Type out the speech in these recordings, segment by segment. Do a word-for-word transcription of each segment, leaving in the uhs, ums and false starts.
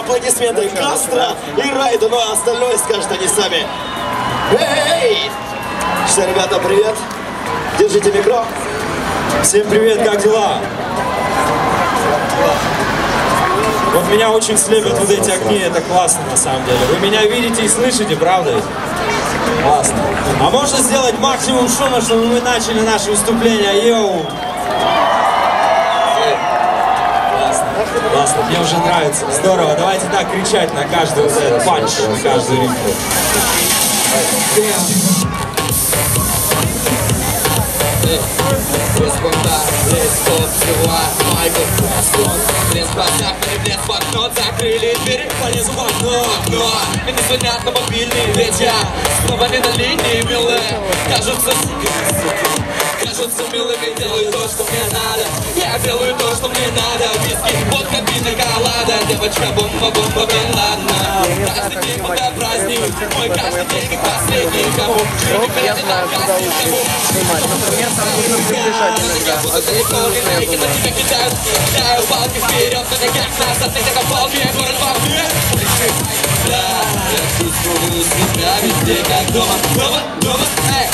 Аплодисменты Кастро и Райду, ну а остальное скажут они сами. Эй! Все, ребята, привет. Держите микро. Всем привет, как дела? Вот меня очень слепят вот эти огни, это классно на самом деле. Вы меня видите и слышите, правда? Классно. А можно сделать максимум шума, чтобы мы начали наше выступление? Йоу! Классно, классно, мне уже нравится. Здорово, давайте так кричать на каждый вот этот панч, на каждую рифму. Без понта, здесь стоп, всего Майкл Сон. Блин, спасак, блин, блокнот, закрыли двери, полезу в окно, окно. Мне звонят на мобильный, ведь я снова не на линии, милые. Кажутся, суки, суки, кажутся милыми, делаю то, что мне надо. Я делаю то, что мне надо. Виски, водка, пина, колада. Девочка, бомба, бомба, блин, ладно. Каждый день пока праздник, мой каждый день как последний. Кому жить, я знаю, куда лучше снимать. Например, там нужно приближать иногда. А здесь не нужно этого. Кидаю палки вперед, на ногах назад, на как палки, я город в окне. Да, я чувствую себя везде, как дома, дома, дома, эй.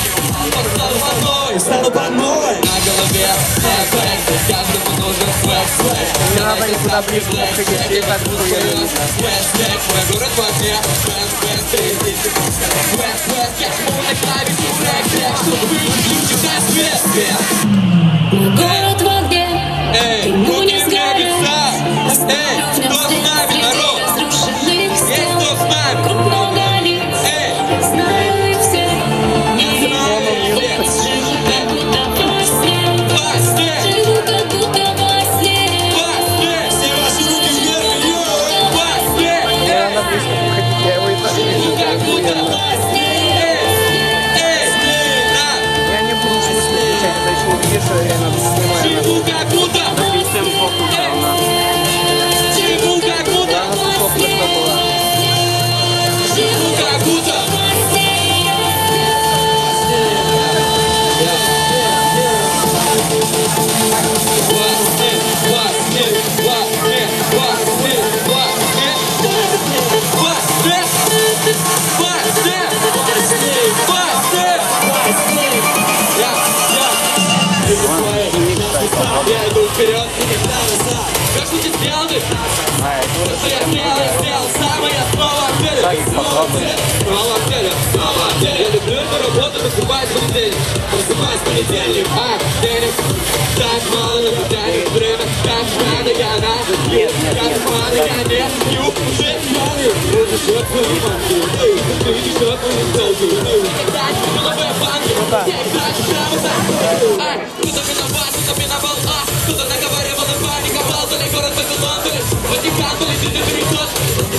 Стану по новой. На голове эффект, каждому нужен флэк, флэк. Не надо никуда ближе подходить, я так буду я видеть. Мой город в окне, фэс, фэс, ты здесь. Фэс, фэс, я жму на клавишу рэк, рэк, чтобы выключить на свет, свет. Город в огне, Эй, ему не руки сгорит. небеса. Эй, кто с нами, народ? Разрушенных Есть стен, кто с нами? вокруг много лиц. Эй, Знаю их всех, не знаю верю, их всех. живу как будто во сне. во сне, Живу как будто во сне. во сне. Все ваши руки вверх, йоу! Во сне. Не надо близко подходить, я его и так вижу. Как будто во сне. Эй, эй, да. Я не буду ничего включать, это еще не вижу, я надо снимать. Живу как будто. Темпо включал на. Живу как будто. Да, она тут слышно была. Живу как будто. Я иду вперед и не назад. Все, что ты сделал, ты? То, что я сделал, я сделал сам, и я снова в деле. Снова в деле, снова в деле, снова в деле. Я люблю эту работу, просыпаюсь в понедельник. Просыпаюсь в понедельник, а денег так мало, но тянет время. Как надо, я надо, ю, как надо, я не ю, уже знаю. Уже счет твою банки, ты видишь счет твою столку. Так, ну новые банки, я их трачу прямо за столку. Ай, кто-то виноват, кто-то виновал, а кто-то наговаривал и паниковал, то ли город Вавилон, то ли Ватикан, то ли ты не переход.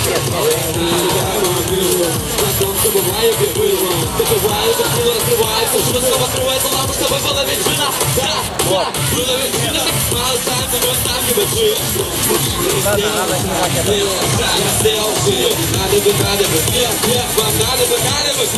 На том, что бывает, где было, что бывает, как было раскрывается, что снова открывается лампа, чтобы была ветчина. Да, да, была ветчина, мало знаем, но мы там не большие. Надо, надо снимать это. Надо бы, надо бы, нет, нет, вам надо бы, надо бы,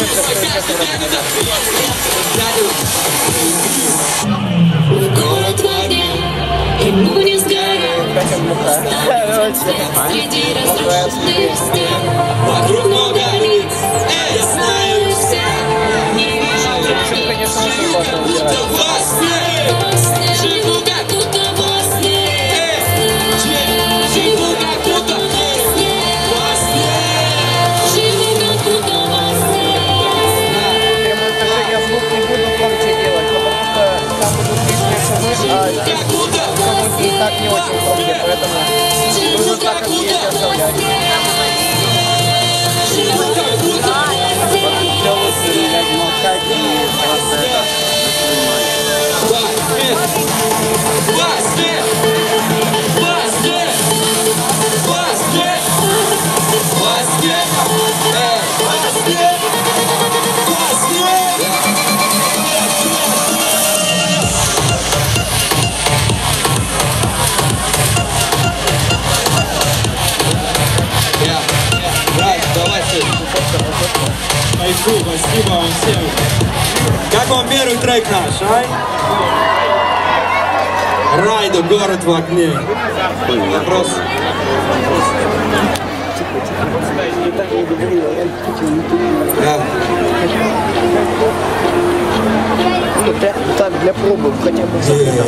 Город в огне, ему не сгорит. Как я глухая. Среди разрушенных стен, вокруг много лиц, я знаю всех. Не вижу границ, Конечно, очень сложно будто делать. во сне, во сне. Живу как будто во сне. живу как будто во сне. Живу как будто во сне. Прямое отношение звук не буду громче делать, потому что там будут лишние шумы, а здесь Как будто, шумы и так не очень громкие, поэтому нужно так, как есть, оставлять. Живу как будто во сне. Все лучше начать молчать и просто это воспринимать. во сне, во сне, во сне, во сне, во сне, эй, во сне, во сне. Я, брат, давай ты. Кайфу, спасибо вам всем. Как вам первый трек наш, ай? Райду, город в огне. Вопрос? Ну, для, так, для пробы, хотя бы записать.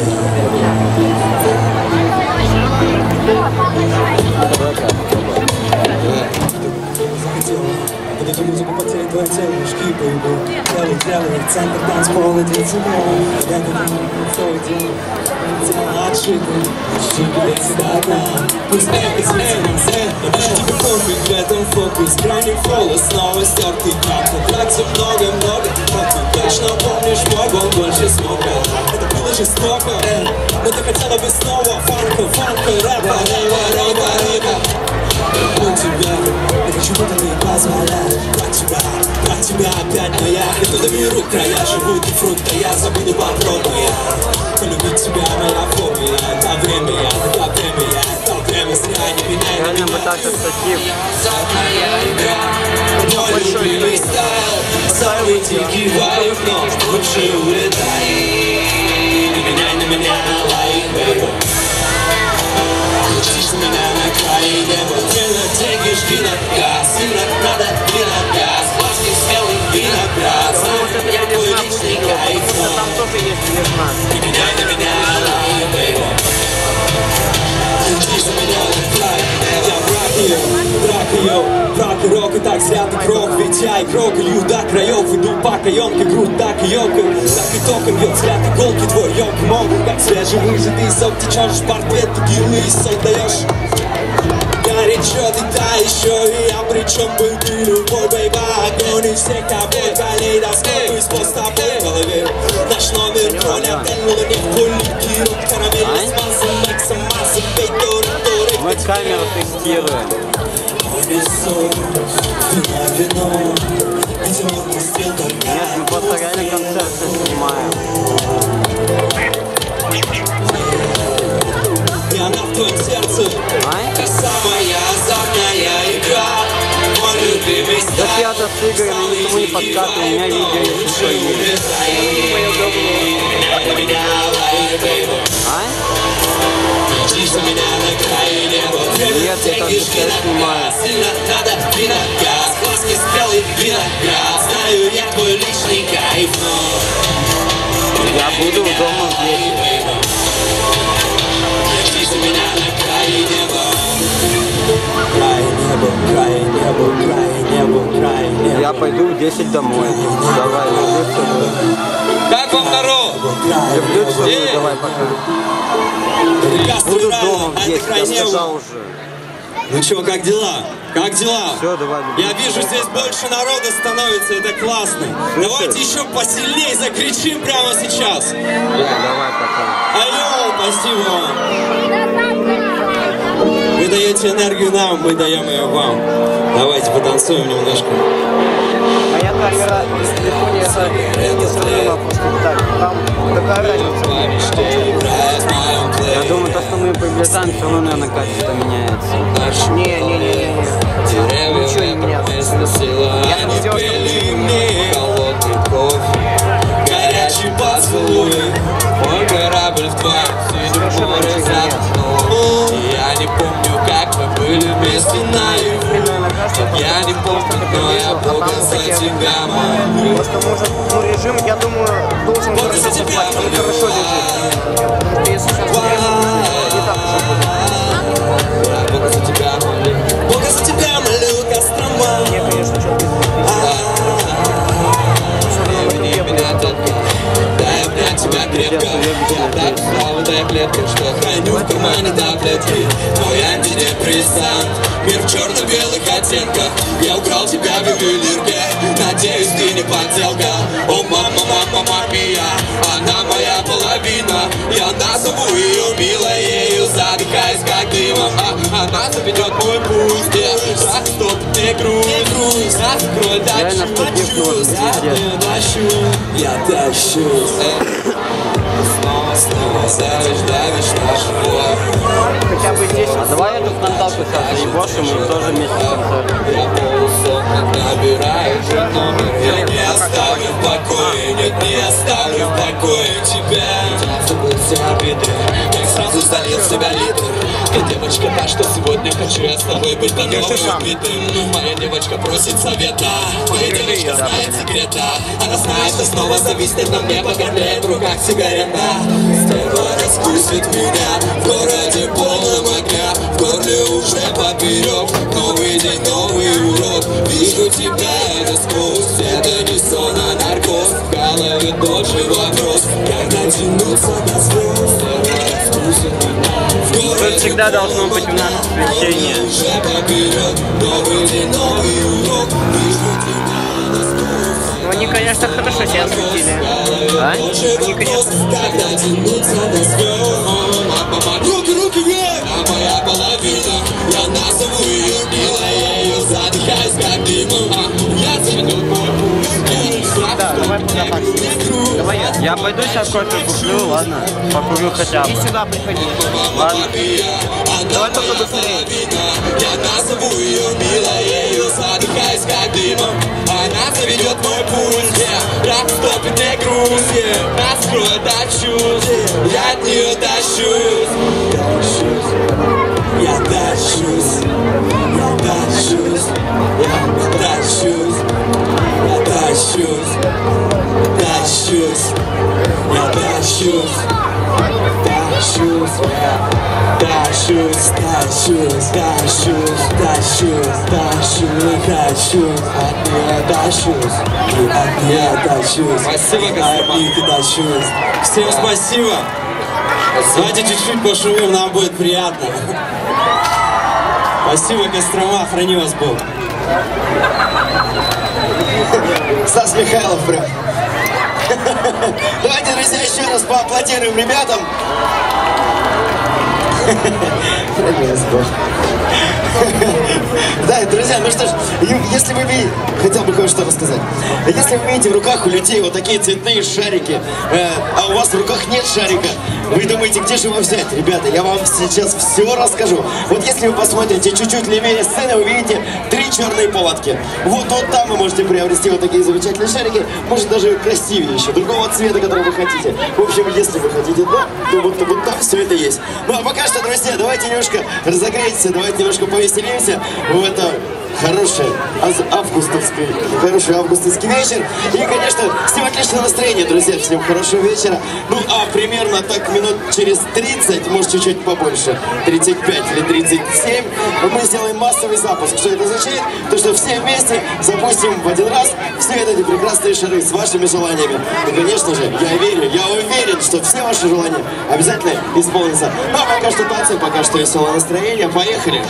Под эту музыку потерять твое тело, шкипы и был. Делай, делай, центр танцпола, тридцать минут. Я думаю, твое дело, дело отшитое. Шкипы без стада, пусть это зелень, это тебе кофе, в этом фокус. Крайний фол, снова стертый как. Тракций много-много, но ты точно помнишь мой гол больше смока. Это было жестоко, но ты хотела бы снова фанка, фанка, рэпа, рэпа, рэпа, рэпа. У тебя, я хочу это не позволять. Про тебя, про тебя опять моя. И туда беру края, живут и фрукты. Я забуду попробуй я. Полюбить тебя моя фобия. Это время я, это время я. Это время зря не меняй на меня. Реально бы так отстатив. Мой любимый стайл. Самый дикий вайб, но лучше улетай. Не меняй на меня лайк, бэйби. Учишь меня на крае неба. Деньги жди на газ, надо виноград, флажки смелый виноград. Знаю, я твой личный кайф, но Там тоже есть весна. не меняй на меня лайк, бэйби. Учишь меня на край, Я враг ее, враг ее, враг и рок, и так зря ты крок. Ведь я игрок, лью до краев, иду по каемке, грудь так и ёкаю. Так и током бьет взгляд иголки, твой ёк мол, как свежевыжатый сок. Течешь в портрет, текилы и соль даешь. Горячо ты да еще, и я причем был ты любой, бейба. Огонь из всех тобой, калейдоскоп из пост тобой в голове. Наш номер бронь отдельнула не в поликиру. Карамель смазан, мексом массом, пей торы, торы. Мы камеру тестируем. Нет, мы просто реально концерты снимаем. И она в твоем сердце. Ай? та самая азартная игра. Мой любимый Да стайл. я-то с Игорем никому не подкатываю, у меня видео есть что есть. На меня лайк, бэйби. Ай? Учишь меня на крае неба. Нет, я там сейчас снимаю. Сильно надо виноград, глазки спелый виноград. Знаю, я твой личный кайф, но Я буду дома здесь. учишь меня на крае неба. Край неба, край неба, край неба, край неба. Я пойду в десять домой. Давай, люблю целую. Как вам, народ? Люблю целую, Э! давай пока. Прекрасно, Буду правильно, дома в а это десять, край я неба. сказал уже. Ну чё, как дела? Как дела? Все, давай. люблю. Я вижу, здесь больше народа становится, это классно. Давайте еще посильнее закричим прямо сейчас. Давай пока. Алло, спасибо вам. Вы даете энергию нам, мы даем ее вам. Давайте потанцуем немножко. Моя камера в телефоне это не сравнила просто так. Там такая разница. Я думаю, то, что мы приближаем, все равно, наверное, качество меняется. Не-не-не-не. Ничего не меняется. Я там сделал, чтобы Холодный кофе, горячий поцелуй. Мой корабль в твоем синем море затонул. Я не помню, как мы были вместе наяву. Я не помню, но я Бога за тебя молю. Просто может, ну режим, я думаю, должен Бога за хорошо тебя совпасть, он молю. хорошо лежит. Потому что если сейчас время, не так уж и будет. Я Бога за тебя молю. Бога за тебя молю, Кострома. Мне, конечно, что-то Обними меня только, дай обнять тебя крепко. Я так устал, дай клетка, что храню в кармане таблетки. Твой антидепрессант, мир в черно-белых оттенках. Я украл тебя в ювелирке, надеюсь, ты не подделка. О, мама, мама, мамия, она моя половина. Я назову ее милой, ею задыхаюсь, как дымом. А она заведет мой путь, где шаг, стоп, не грусть. Раскрой, Реально, дачу, что дачу, пиздец. тащу, я тащусь. Снова, снова давишь, давишь наш влог. хотя бы здесь. А давай эту фронталку сейчас заебошим и тоже вместе концерт. Я полусонных набираю же номер. Я не оставлю в покое, нет, не оставлю в покое тебя. Я забылся о бедре, как сразу залил в себя литр. девочка, девочка, та, что сегодня хочу я с тобой быть до новым убитым. Моя девочка просит совета, моя девочка знает секрета. Она знает, что снова зависнет на мне, пока тлеет в руках сигарета. Стерва распустит меня в городе полном огня, в горле уже поперек. Новый день, новый урок. Вижу тебя и насквозь. Это не сон, а наркоз. В голове тот же вопрос, когда тянуться до звезд. Стерва распустит меня в городе. Тут всегда должно быть у нас освещение. Уже поперек. Новый день, новый урок. Вижу тебя и насквозь. Ну, они, конечно, хорошо себя осветили. А? Они, конечно, когда тянуться до звезд. Руки, руки вверх! А моя половина, я назову ее милой, я ее задыхаюсь как дымом. Я заведу мой путь. да, давай пока так. Давай я. Я пойду сейчас кофе куплю, ладно? Покурю хотя бы. И сюда приходи. Ладно. Давай только быстрее. Я назову ее милой, я ее задыхаюсь как дымом. Она заведет мой путь, yeah. Растопит мне груз, yeah. Раскроет дачусь, yeah. Я от нее тащусь. Тащусь, я тащусь, я тащусь, я тащусь, я тащусь, тащусь, я тащусь, тащусь, тащусь, тащусь, тащусь, тащусь, тащусь, тащусь, от нее тащусь, от нее тащусь, Спасибо, от них тащусь. Всем спасибо. Давайте чуть-чуть пошумим, нам будет приятно. Спасибо, Кострома, храни вас Бог. Стас Михайлов прям. Давайте, друзья, еще раз поаплодируем ребятам. Да, друзья, ну что ж, если вы видите, хотел бы кое-что рассказать. Если вы видите в руках у людей вот такие цветные шарики, э, а у вас в руках нет шарика, вы думаете, где же его взять? Ребята, я вам сейчас все расскажу. Вот если вы посмотрите чуть-чуть левее сцены, вы увидите три черные полотки. Вот, вот там вы можете приобрести вот такие замечательные шарики, может даже красивее еще, другого цвета, который вы хотите. В общем, если вы хотите, да, то вот, вот там все это есть. Ну а пока что, друзья, давайте немножко разогреемся, давайте немножко повеселимся в это хорошее августовский, хороший августовский вечер. И, конечно, всем отличного настроения, друзья, всем хорошего вечера. Ну, а примерно так минут через тридцать, может, чуть-чуть побольше, тридцать пять или тридцать семь, мы сделаем массовый запуск. Что это означает? То, что все вместе запустим в один раз все эти прекрасные шары с вашими желаниями. И, конечно же, я верю, я уверен, что все ваши желания обязательно исполнятся. Ну, а пока что танцы, пока что веселое настроение. Поехали!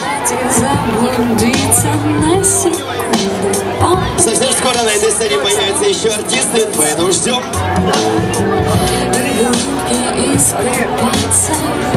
Совсем скоро на этой сцене появятся еще артисты, поэтому ждем. Из